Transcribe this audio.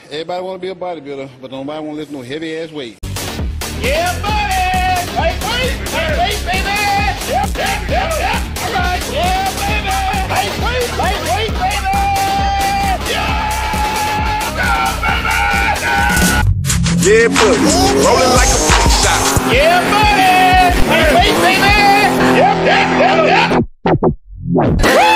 Everybody want to be a bodybuilder, but nobody want to lift no heavy ass weight. Yeah, buddy! Lightweight, baby! Yep. All right, yeah, baby! Lightweight, baby! Yeah! Go, baby! Yeah, buddy. Rolling like a flick shot. Yeah, buddy! Lightweight, baby! Yep. Woo!